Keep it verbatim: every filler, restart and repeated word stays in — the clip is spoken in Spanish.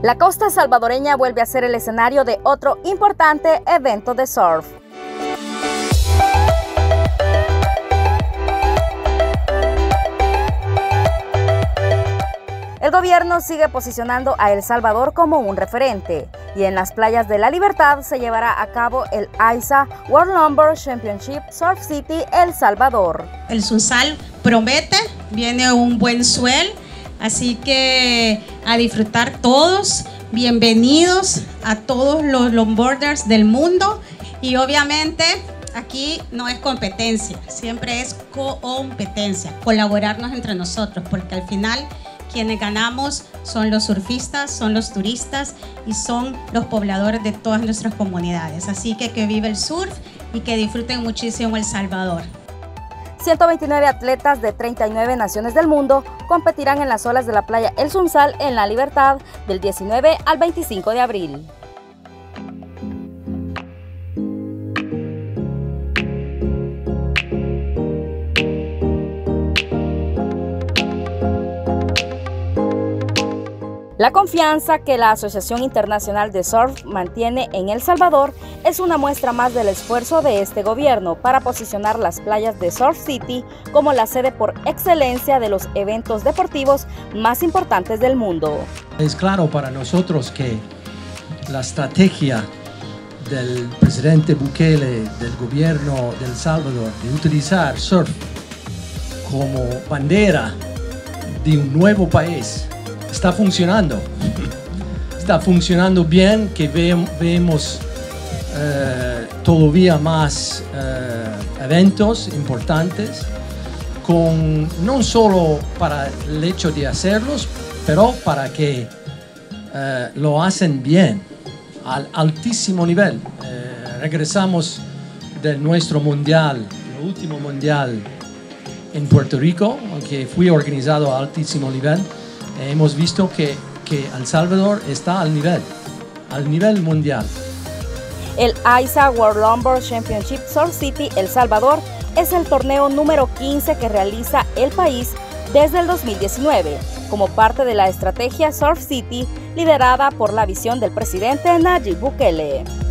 La costa salvadoreña vuelve a ser el escenario de otro importante evento de surf. El gobierno sigue posicionando a El Salvador como un referente y en las playas de La Libertad se llevará a cabo el AISA World Longboard Championship Surf City El Salvador. El Sunsal promete, viene un buen swell, así que a disfrutar todos, bienvenidos a todos los longboarders del mundo y obviamente aquí no es competencia, siempre es competencia, colaborarnos entre nosotros porque al final quienes ganamos son los surfistas, son los turistas y son los pobladores de todas nuestras comunidades. Así que que vive el surf y que disfruten muchísimo El Salvador. ciento veintinueve atletas de treinta y nueve naciones del mundo competirán en las olas de la playa El Sunsal en La Libertad del diecinueve al veinticinco de abril. La confianza que la Asociación Internacional de Surf mantiene en El Salvador es una muestra más del esfuerzo de este gobierno para posicionar las playas de Surf City como la sede por excelencia de los eventos deportivos más importantes del mundo. Es claro para nosotros que la estrategia del presidente Bukele, del gobierno de El Salvador, de utilizar surf como bandera de un nuevo país, está funcionando, está funcionando bien, que ve, vemos eh, todavía más eh, eventos importantes, con, no solo para el hecho de hacerlos, pero para que eh, lo hacen bien, al altísimo nivel. Eh, regresamos de nuestro mundial, el último mundial en Puerto Rico, que fue organizado a altísimo nivel. Hemos visto que, que El Salvador está al nivel, al nivel mundial. El AISA World Longboard Championship Surf City El Salvador es el torneo número quince que realiza el país desde el dos mil diecinueve, como parte de la estrategia Surf City liderada por la visión del presidente Nayib Bukele.